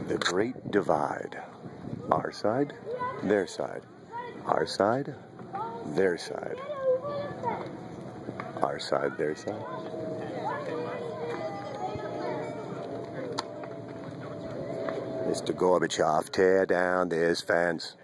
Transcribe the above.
The Great Divide. Our side, their side. Our side, their side. Our side, their side. Mr. Gorbachev, tear down this fence.